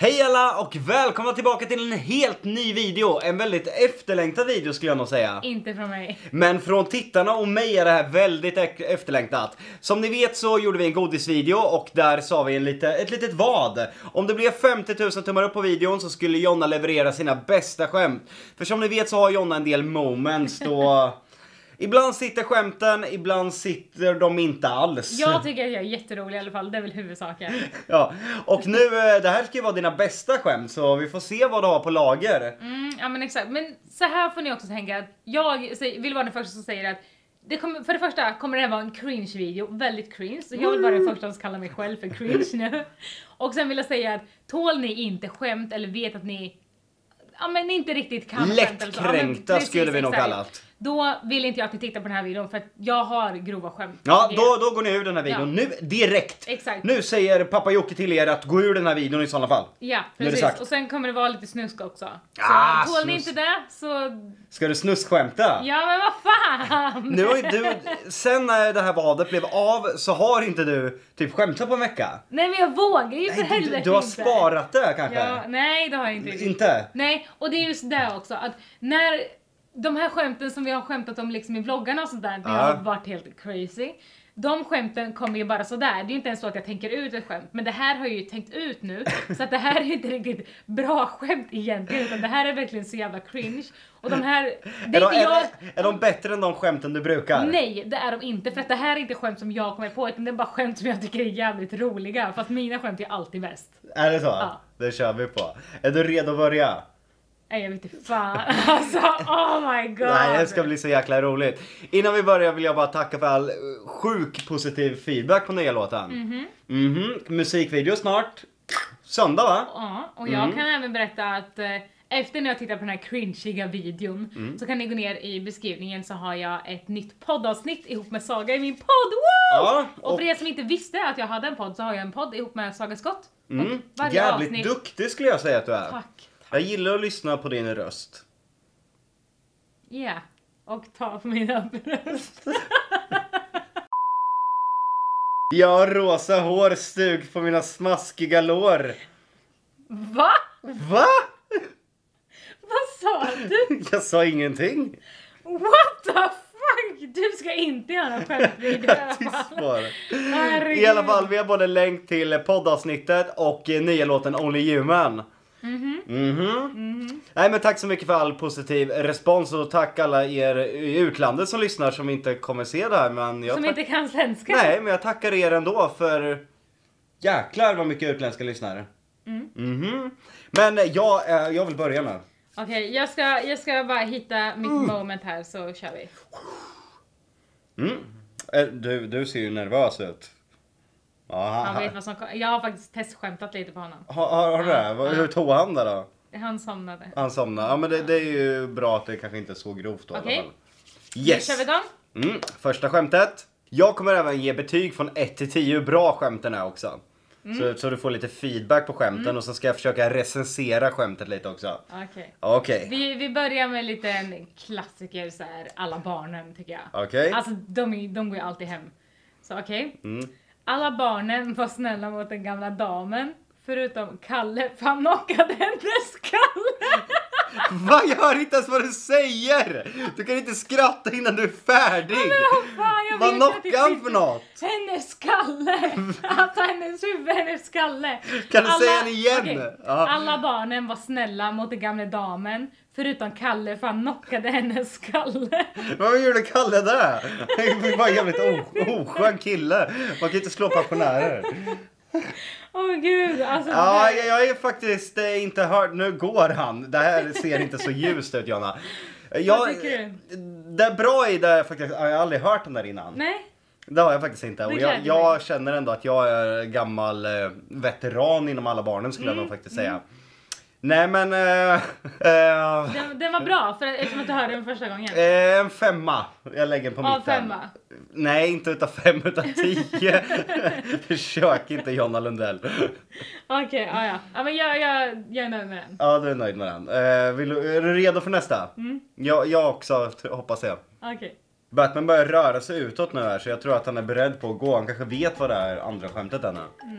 Hej alla och välkomna tillbaka till en helt ny video. En väldigt efterlängtad video skulle jag nog säga. Inte från mig. Men från tittarna och mig är det här väldigt efterlängtat. Som ni vet så gjorde vi en godisvideo och där sa vi ett litet vad. Om det blev 50 000 tummar upp på videon så skulle Jonna leverera sina bästa skämt. För som ni vet så har Jonna en del moments då... Ibland sitter skämten, ibland sitter de inte alls. Jag tycker att jag är jätterolig i alla fall, det är väl huvudsaken. Ja, och nu, det här ska ju vara dina bästa skämt, så vi får se vad du har på lager. Ja men exakt, men så här får ni också tänka att jag vill vara den första som säger att för det första kommer det här vara en cringe-video, väldigt cringe. Så jag vill vara den första som kallar mig själv för cringe nu. Och sen vill jag säga att tål ni inte skämt eller vet att ni men inte riktigt kan lättkränkta skulle vi nog kalla det. Då vill inte jag att ni tittar på den här videon för att jag har grova skämt. Ja, då går ni ur den här videon. Nu, direkt. Exakt. Nu säger pappa Jocke till er att gå ur den här videon i sådana fall. Ja, precis. Och sen kommer det vara lite snusk också. Så tål ni inte det så... Ska du snuskskämta? Ja, men vad fan! Nu har ju du, sen när det här vadet blev av så har inte du typ skämtat på en vecka. Nej, men jag vågar ju för helvete. Du har sparat det kanske? Ja, nej, det har jag inte. Inte? Nej, och det är just det också. Att när de här skämten som vi har skämtat om liksom i vloggarna och sådär, det har varit helt crazy. De skämten kommer ju bara sådär. Det är ju inte ens så att jag tänker ut ett skämt. Men det här har jag ju tänkt ut nu. Så att det här är ju inte riktigt bra skämt egentligen. Utan det här är verkligen så jävla cringe. Och de här... Är de bättre än de skämten du brukar? Nej, det är de inte. För att det här är inte skämt som jag kommer på. Utan det är bara skämt som jag tycker är jävligt roliga. Fast mina skämt är alltid bäst. Är det så? Ja. Det kör vi på. Är du redo att börja? Nej, jag vet inte fan. Alltså, oh my god. Nej, det ska bli så jäkla roligt. Innan vi börjar vill jag bara tacka för all sjuk positiv feedback på nya låten. Musikvideo snart. Söndag va? Ja, och jag kan även berätta att efter när jag tittar på den här cringiga videon så kan ni gå ner i beskrivningen så har jag ett nytt poddavsnitt ihop med Saga i min podd. Woo! Ja, och för er som inte visste att jag hade en podd så har jag en podd ihop med Saga Skott. Jävligt avsnitt... duktig skulle jag säga att du är. Tack. Jag gillar att lyssna på din röst. Ja, yeah. Och ta på mina bröst. Jag har rosa hår stug på mina smaskiga lår. Va? Va? Vad sa du? Jag sa ingenting. What the fuck? Du ska inte göra en skämtvideo i alla fall. I alla fall, vi har både länk till poddavsnittet och nya låten Only Human. Nej men tack så mycket för all positiv respons och tack alla er i utlandet som lyssnar som inte kommer se det här men jag som inte kan svenska. Nej men jag tackar er ändå för jäklar vad mycket utländska lyssnare. Men jag vill börja med. Okej, jag ska bara hitta mitt moment här så kör vi. Du ser ju nervös ut. Han vet vad som jag har faktiskt testskämtat lite på honom. Har du det? Hur tog han det då? Han somnade. Han somnade. Ja men det är ju bra att det kanske inte är så grovt då. Okej. Yes. Nu kör vi igång. Första skämtet. Jag kommer även ge betyg från 1 till 10 hur bra skämten är också. Så du får lite feedback på skämten och så ska jag försöka recensera skämtet lite också. Okej. Vi börjar med lite en klassiker så här, alla barnen tycker jag. Okej. Alltså de går ju alltid hem. Så okej. Alla barnen var snälla mot den gamla damen. Förutom Kalle, för han knockade hennes skalle. Va? Jag hör inte ens vad du säger. Du kan inte skratta innan du är färdig. Vad knockade han för något? Hennes skalle. Alltså hennes huvud, hennes skalle. Kan du säga den igen? Okay. Alla barnen var snälla mot den gamla damen. Förutom Kalle, för han knockade hennes skalle. Vad gjorde Kalle där? Han var en jävligt oskön kille. Man kan inte slå pensionärer. Åh gud, alltså. Ja, jag är faktiskt inte hört. Nu går han. Det här ser inte så ljust ut, Jonna. Vad tycker du? Det är bra i det faktiskt. Jag har aldrig hört den där innan. Nej. Det har jag faktiskt inte. Och jag känner ändå att jag är gammal veteran inom alla barnen skulle jag nog faktiskt säga. Nej men... Den var bra, för eftersom att du hörde den första gången. En 5. Jag lägger den på mitten. 5. Nej, inte utav 5 utan 10. Försök inte Jonna Lundell. Okej, ja. Ja men jag är nöjd med den. Ja, du är nöjd med den. Är du redo för nästa? Jag också, hoppas jag. Okej. Batman börjar röra sig utåt nu här så jag tror att han är beredd på att gå. Han kanske vet vad det är andra skämtet än.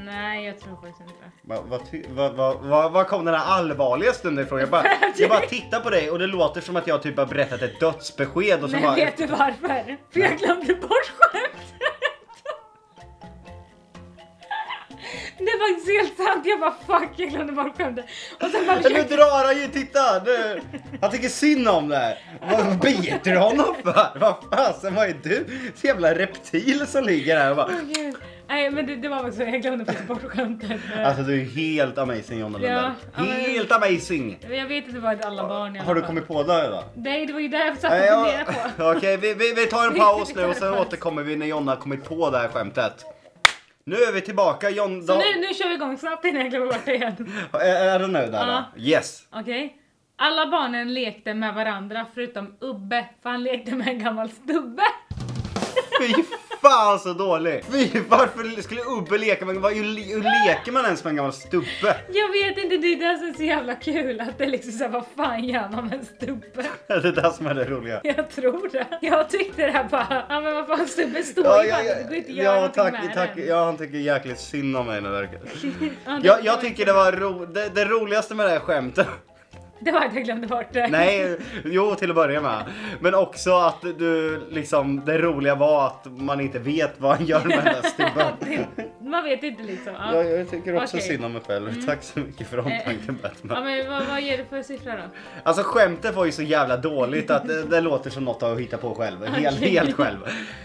Nej, jag tror faktiskt inte. Vad kom den här allvarliga stunden ifrån? Jag bara tittar på dig och det låter som att jag typ har berättat ett dödsbesked och så Nej, bara... vet du varför? För jag glömde bort skämtet. Det var faktiskt helt sant. Jag bara fuck, jag glömde bort skämtet. Och sen bara Nu drar han ju, titta! Nu. Han tycker synd om det. Vad biter du honom för? Vad fasen, vad är du? Så jävla reptil som ligger här och bara... Nej, men det var också, jag glömde faktiskt bort skämtet. Alltså du är helt amazing, Jonna Ja, Lundell. Helt amazing! Jag vet inte vad alla barn i alla Har du fall. kommit på det då? Nej, det var ju det jag satt och funderade på. Okej, vi tar en paus nu och sen återkommer vi när Jonna har kommit på det här skämtet. Nu är vi tillbaka, Jonna. Så nu kör vi igång snabbt innan jag glömmer bort det igen. Är du nöjd där då? Yes. Okej. Alla barnen lekte med varandra förutom Ubbe, för han lekte med en gammal stubbe. Fy fan så dålig. Fy, varför skulle Ubbe leka med... Hur leker man ens med en gammal stubbe? Jag vet inte, det är det som är så jävla kul. Att det är liksom såhär, vad fan gör man med en stubbe? Det är det som är det roliga. Jag tror det. Jag tyckte det här bara, ja men vad fan, stubbe står ju bara, det går inte att göra någonting med den. Ja, han tycker jäkligt synd om mig nu verkar. Jag tycker det var det roligaste med det här skämtet. Det var att jag glömde bort det. Nej, jo till att börja med. Men också att du liksom, det roliga var att man inte vet vad han gör med den här stubben. Man vet inte liksom. Ja, jag tycker också synd om mig själv. Tack så mycket för omtanken, Batman. Ja, men vad ger du för siffra då? Alltså skämtet var ju så jävla dåligt att det låter som något att hitta på själv. Helt själv.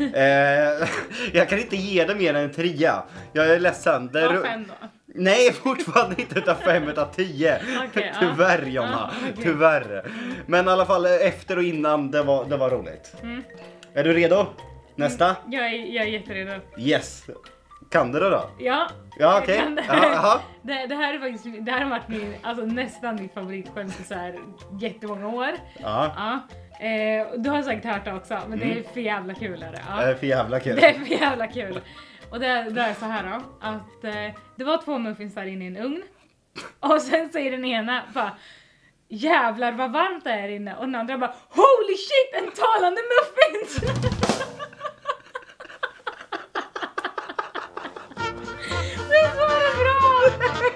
Jag kan inte ge det mer än en 3. Jag är ledsen. Ja, 5 då. Nej, fortfarande inte utav 5 utav 10. Okay, tyvärr, Jonna. Okay. Tyvärr. Men i alla fall efter och innan det var roligt. Är du redo? Nästa? Jag är jätteredo. Yes. Kan du det då? Ja. Ja, okej. Det här är faktiskt, det här har varit min, alltså nästan mitt favoritskämt i så här jättemånga år. Ja. Du har säkert hört det också, men det är för jävla kul. Det är för jävla kul. Det är för jävla kul. Och det är så här då, att det var 2 muffinsar inne i en ugn. Och sen säger den ena bara, jävlar vad varmt det är inne. Och den andra bara, holy shit, en talande muffins! Det är så bra!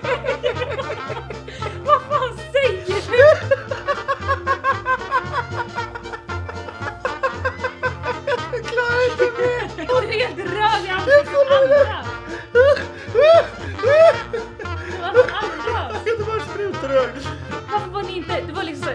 Vad fan säger du? Jag klarar inte mer! Du är helt röd i ansiktet som andra! Det var sprutrör. Varför var ni inte, det var liksom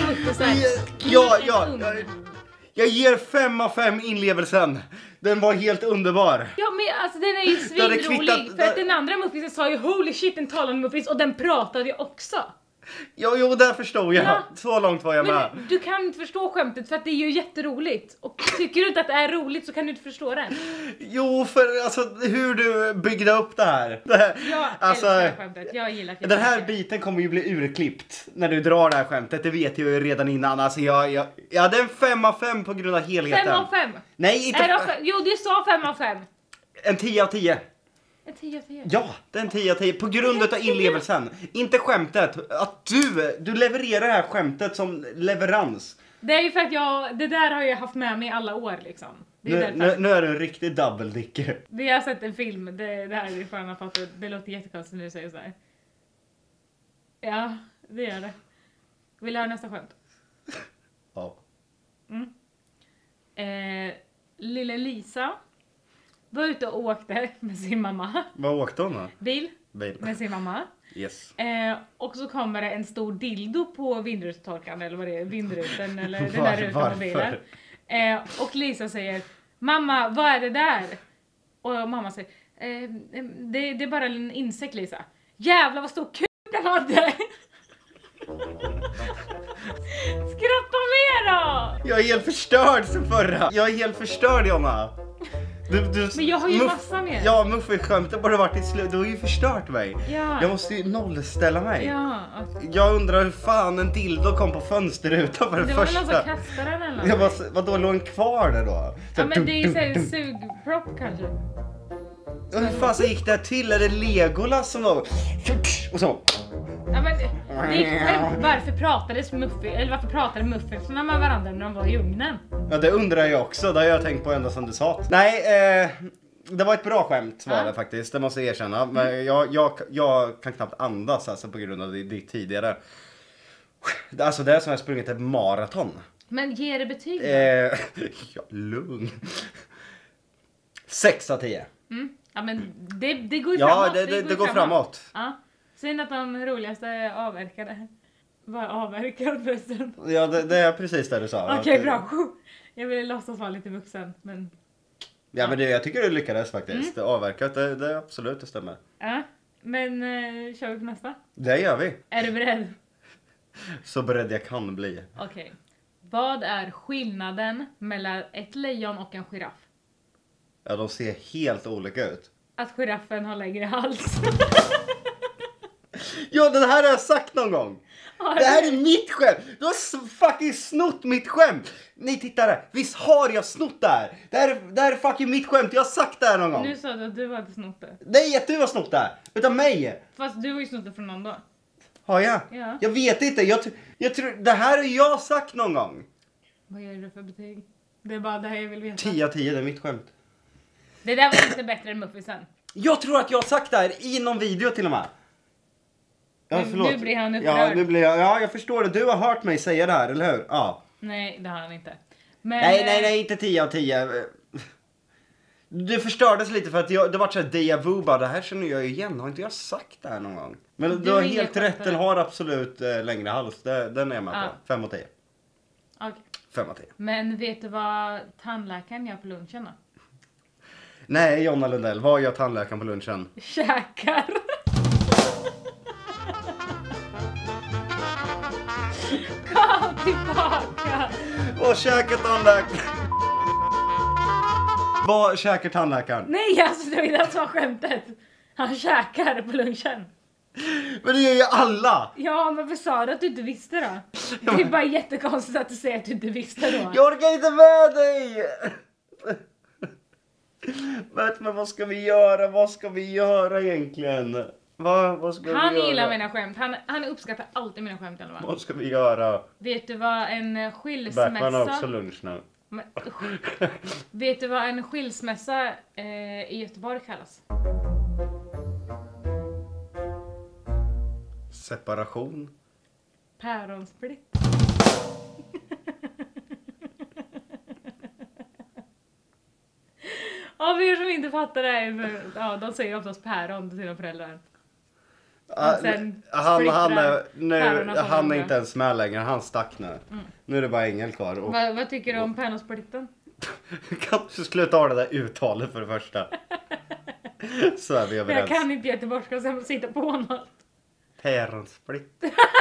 såhär. Jag ger 5 av 5 inlevelsen. Den var helt underbar. Ja men alltså den är ju svinrolig. För att den andra muffinsen sa ju holy shit, en talande muffins. Och den pratade ju också. Jo, där förstod jag. Ja. Så långt var jag med. Men du kan inte förstå skämtet för att det är ju jätteroligt. Och tycker du inte att det är roligt så kan du inte förstå det. Jo, för alltså hur du byggde upp det här. Jag älskar skämtet. Jag gillar det. Den här biten kommer ju bli urklippt när du drar det här skämtet. Det vet jag ju redan innan. Alltså jag hade en 5 av 5 på grund av helheten. 5 av 5? Nej, inte. Jo, du sa 5 av 5. En 10 av 10. En 10 av 10? Ja, den 10 av 10 på grund av inlevelsen. Inte skämtet. Att du levererar det här skämtet som leverans. Det är ju för att det där har jag haft med mig alla år liksom. Nu är du en riktig double dicker. Vi har sett en film, det här är för en fatt. Det låter jättekonstigt när du säger så här. Ja, det gör det. Vill du höra nästa skämt? Ja. Lille Lisa var ute och åkte med sin mamma. Vad åkte hon då? Bil. Med sin mamma. Yes. Och så kommer det en stor dildo på vindrutetorkaren eller vad det är, vindruten eller den där rutan på bilen. Och Lisa säger, mamma, vad är det där? Och mamma säger, det är bara en insekt, Lisa. Jävlar vad stor kuk den hade! Skratta mer då! Jag är helt förstörd som förra. Jag är helt förstörd, Jonna. Men jag har ju massa mer. Ja, muffenskämtet bara varit i slut. Du har ju förstört mig. Ja. Jag måste ju nollställa mig. Ja. Jag undrar hur fan en dildo kom på fönsterrutan för det första. Det var väl någon som kastade den eller något. Vadå, låg den kvar där då? Ja, men det är ju såhär sugpropp kanske. Hur fan så gick det här till? Är det Legolas som var... Och så... Ja, men varför pratade muffinsarna med varandra när de var i ugnen? Ja, det undrar jag också. Det har jag tänkt på ända som du sa. Nej, Det var ett bra skämt var det faktiskt, det måste jag erkänna. Men jag kan knappt andas alltså, på grund av det tidigare. Alltså det är som jag sprungit ett maraton. Men ger det betyg då? Ja, lugn. 6 av 10. Ja men det går ju framåt. framåt. Det går framåt. Ja. Synd att de roligaste är avverkade. Vad är avverkad förresten? Ja, det är precis det du sa. Okej, bra. Jag ville låtsas vara lite vuxen, men... Ja, men jag tycker du lyckades faktiskt. Avverkat, det absolut, det stämmer. Ja, men kör vi på nästa? Det gör vi. Är du beredd? Så beredd jag kan bli. Okej. Vad är skillnaden mellan ett lejon och en giraff? Ja, de ser helt olika ut. Att giraffen har längre hals. Ja, den här har jag sagt någon gång. Det här är mitt skämt. Du har fucking snott mitt skämt. Nej, tittare. Visst har jag snott det här. Det här är fucking mitt skämt. Jag har sagt det här någon gång. Nu sa du att du hade snott det. Nej, att du har snott det här. Utan mig. Fast du har ju snott det från någon då. Har jag? Ja. Jag vet inte. Jag tror, det här har jag sagt någon gång. Vad gör du för betyg? Det är bara det här jag vill veta. 10 av 10, det är mitt skämt. Det där var inte bättre än muffisen. Jag tror att jag har sagt det här i någon video till och med. Ja, Men förlåt. nu blir han upprörd. Ja, nu blir jag förstår det. Du har hört mig säga det här, eller hur? Ja. Nej, det har han inte. Men, Nej, inte 10 av 10. Du förstördes lite för att det var så här déjà vu bara. Det här känner jag ju igen. Har inte jag sagt det här någon gång? Men du har helt rätt. Den har absolut längre hals. Den är jag med på. 5 av 10. Okej. 5 av 10. Men vet du vad tandläkaren gör på lunchen då? Nej, Jonna Lundell. Vad gör tandläkaren på lunchen? Käkar. Kom tillbaka. Vad käkar tandläkaren? Vad käkar tandläkaren? Nej, alltså det var det som var skämtet. Han käkar på lunchen. Men det gör ju alla! Ja, men vad sa du att du inte visste då? Det är bara jättekonstigt att du säger att du inte visste då. Jag orkar inte med dig! Men vad ska vi göra? Vad ska vi göra egentligen? Vad ska Han vi göra? gillar mina skämt. Han uppskattar alltid mina skämt eller vad? Vad ska vi göra? Vet du vad en skilsmässa... Batman har också lunch nu. Men, vet du vad en skilsmässa i Göteborg kallas? Separation. Päronsplitt. Ja, för er som inte fattar det här, ja, de säger oftast päron till sina föräldrar. Han är inte ens med längre, han stack nu. Nu är det bara Engel kvar. Och, Vad tycker du om päronsplitten? kan du sluta ha det där uttalet för det första? Så är vi överens. Jag kan inte göteborgska så jag måste sitta på något. Päronsplitt.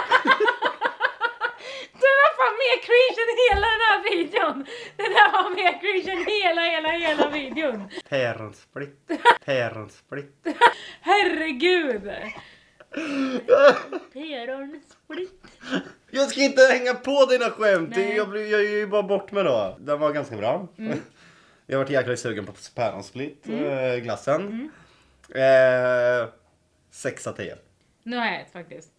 Du var fan mer cringe än hela den här videon. Det där var mer cringe än hela videon. Päronsplitt. Päronsplitt. Herregud. Päronsplitt. Jag ska inte hänga på dina skämt. Nej. Jag är ju bara bort med då. Den var ganska bra. Jag har varit jäkla sugen på päronsplitt. Glassen. 6 av 10. Nu har jag ett faktiskt.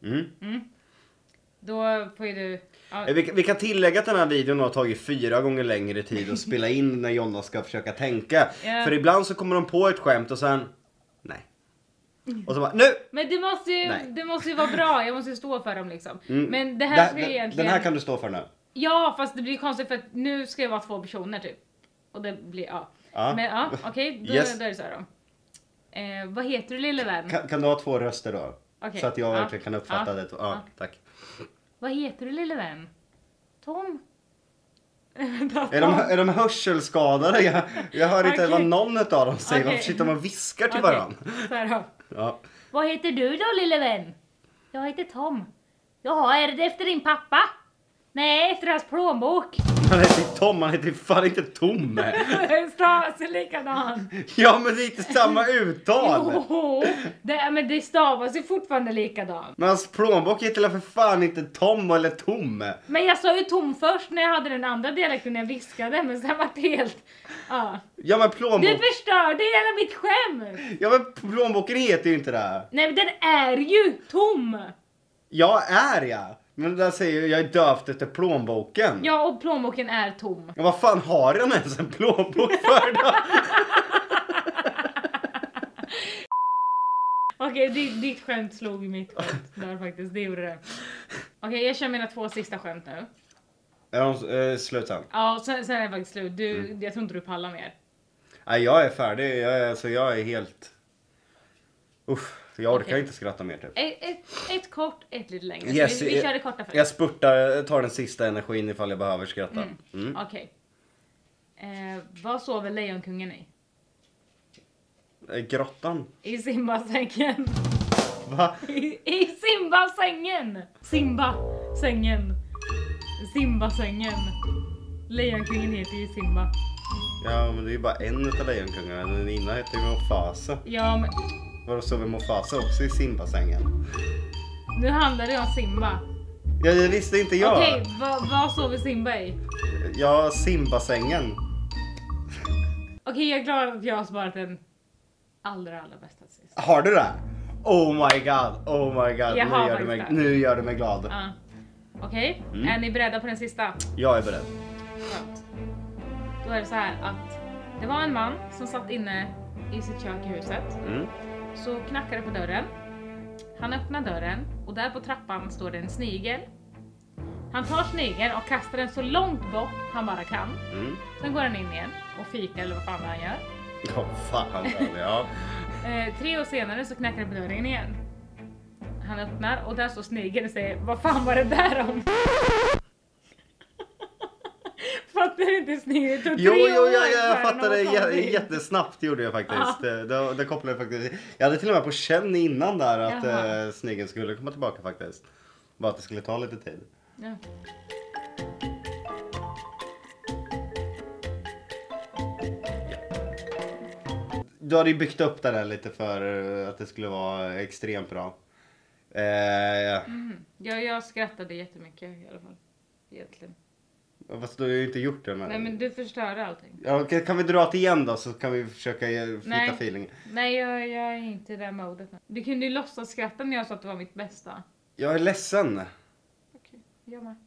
Då får ju du... Ja. Vi kan tillägga att den här videon har tagit 4 gånger längre tid att spela in när Jonna ska försöka tänka. Ja. För ibland så kommer de på ett skämt och sen... Nej. Och så bara, nu! Men det måste ju vara bra. Jag måste ju stå för dem liksom. Men det här ska ju egentligen... Den här kan du stå för nu. Ja, fast det blir konstigt för att nu ska det vara 2 personer typ. Och det blir, ja. Ja. Men ja, okej. Då Yes. är det så här då. Vad heter du lille vän? Kan du ha 2 röster då? Okej. Så att jag Ja. verkligen kan uppfatta Ja. det. Ja, tack. Vad heter du lille vän? Tom? Är de hörselskadade? Jag hör inte Okej. vad någon av dem säger. Okej. Varför sitter de och viskar till Okej, varandra? så här då. Ja. Vad heter du då lille vän? Jag heter Tom. Jaha, är det efter din pappa? Nej, efter hans plånbok. Han heter Tom, han heter fan inte Tom. Det stavas ju likadant. Ja, men det är inte samma uttal. Jo, men det stavas ju fortfarande likadant. Men hans plånbok heter för fan inte Tom eller Tom. Men jag sa ju Tom först när jag hade den andra dialekten när jag viskade, men sen var det helt... Ja. Ja, men plånbok... Du förstörde hela mitt skämt! Ja, men plånboken heter ju inte det. Nej, men den är ju tom! Jag är jag. Men där säger jag är döpt efter plånboken. Ja, och plånboken är tom. Ja, vad fan har han ens en plånbok för då? Okej, ditt skämt slog mitt skämt där faktiskt, det gjorde det. Okej, jag kör mina 2 sista skämt nu. Är de slut sen? Ja, sen är det faktiskt slut. Jag tror inte du pallar mer. Nej, jag är färdig. Jag är helt... jag orkar inte skratta mer typ. Ett kort, ett lite längre. Yes, vi kör det korta först. Jag tar den sista energin ifall jag behöver skratta. Okej. Vad sover lejonkungen i? Grottan. I Simba-sängen. Va? I Simba-sängen. Simba-sängen. Simba-sängen. Lejonkungen heter ju Simba. Ja, men det är ju bara en utav lejonkungarna. Den ena heter ju Mufasa. Ja, men Vadå, sover Mufasa också i Simba-sängen? nu handlar det om Simba. Ja, det visste inte jag. Okej, vad sover Simba i? Ja, Simba-sängen. Okej, jag är glad att jag har sparat den allra bästa sist. Har du det? Oh my god. Jag har faktiskt det. Nu gör du mig glad. Ja. Okej, är ni beredda på den sista? Jag är beredd. Skönt. Då är det så här att det var en man som satt inne i sitt kök i huset. Så knackade det på dörren. Han öppnar dörren och där på trappan står det en snigel. Han tar snigeln och kastar den så långt bort han bara kan. Sen går han in igen och fikar eller vad fan han gör. Ja, fan ja. 3 år senare så knackar det på dörren igen. Han öppnar och där står snigeln och säger: vad fan var det där om? Fattar du inte snigeln? Jo, jag fattade jättesnabbt gjorde jag faktiskt. Det kopplade jag faktiskt. Jag hade till och med på känn innan där att snigeln skulle komma tillbaka faktiskt. Bara att det skulle ta lite tid. Ja. Du hade ju byggt upp det där lite för att det skulle vara extremt bra. Jag skrattade jättemycket i alla fall. Egentligen. Fast du har ju inte gjort det. Nej, men du förstörde allting. Ja, kan vi dra det igen då så kan vi försöka flytta feeling. Nej, jag är inte i det modet. Du kunde ju låtsas skratta när jag sa att det var mitt bästa. Jag är ledsen. Okej, jag med.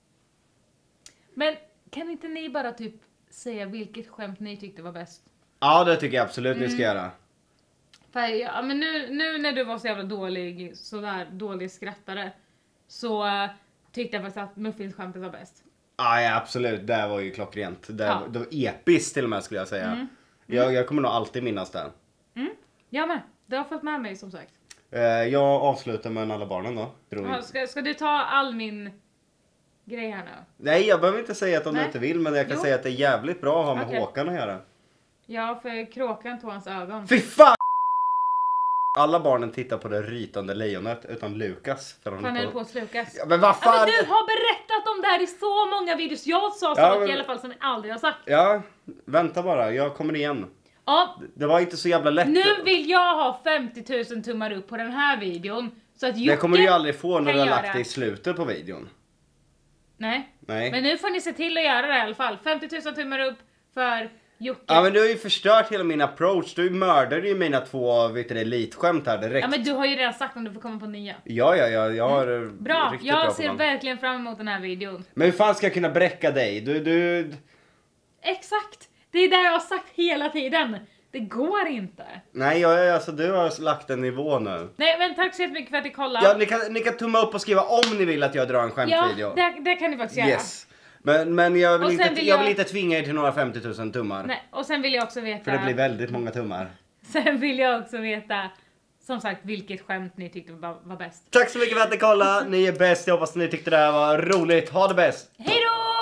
Men kan inte ni bara typ säga vilket skämt ni tyckte var bäst? Ja, det tycker jag absolut ni ska göra. För men nu när du var så jävla dålig skrattare så tyckte jag faktiskt att muffinsskämtet var bäst. Ja, absolut. Det var ju klockrent. Det var episkt till och med skulle jag säga. Jag kommer nog alltid minnas det. Jag med. Du har fått med mig som sagt. Jag avslutar med alla barnen då. Ska du ta all min grej här nu? Nej, jag behöver inte säga att de inte vill. Men jag kan säga att det är jävligt bra att ha med Håkan att göra. Ja, för kråkan tog hans ögon. Fy fan! Alla barnen tittar på det rytande lejonet utan Lukas. För han höll på att slukas. Ja, men vad fan? Ja, men du har berättat om det här i så många videos. Jag sa saker i alla fall som jag aldrig har sagt. Ja, vänta bara. Jag kommer igen. Ja. Det var inte så jävla lätt. Nu vill jag ha 50 000 tummar upp på den här videon. Så att Jocke det kommer du ju aldrig få när du har lagt det det i slutet på videon. Nej. Men nu får ni se till att göra det i alla fall. 50 000 tummar upp för Jocke. Ja, men du har ju förstört hela min approach. Du mördade ju mina 2 elitskämt här direkt. Ja, men du har ju redan sagt om du får komma på nya. Ja, jag har bra, jag ser verkligen fram emot den här videon. Men hur fan ska jag kunna bräcka dig? Du... Exakt, det är det jag har sagt hela tiden. Det går inte. Nej, alltså du har lagt en nivå nu. Nej, men tack så jättemycket för att ni kollade. Ja, ni kan tumma upp och skriva om ni vill att jag drar en skämtvideo. Ja, det kan ni faktiskt göra. Yes. Men jag vill inte tvinga er till några 50 000 tummar. Nej, och sen vill jag också veta... För det blir väldigt många tummar. Sen vill jag också veta, som sagt, vilket skämt ni tyckte var bäst. Tack så mycket för att ni kollade. Ni är bäst. Jag hoppas ni tyckte det här var roligt. Ha det bäst. Hej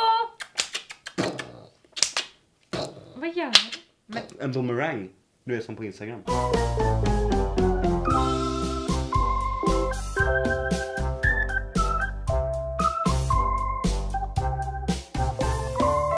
då! Vad gör du? En boomerang. Du är som på Instagram.